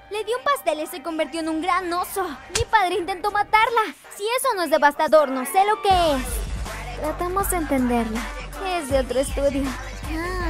Le di un pastel y se convirtió en un gran oso. Mi padre intentó matarla. Si eso no es devastador, no sé lo que es. Tratamos de entenderla. Es de otro estudio.